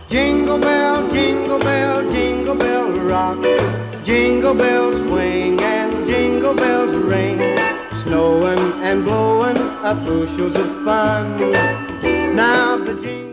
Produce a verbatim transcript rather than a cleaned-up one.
Jingle bell, jingle bell, jingle bell rock. Jingle bells swing and jingle bells ring. Snowing and blowing up bushels of fun. Now the jingle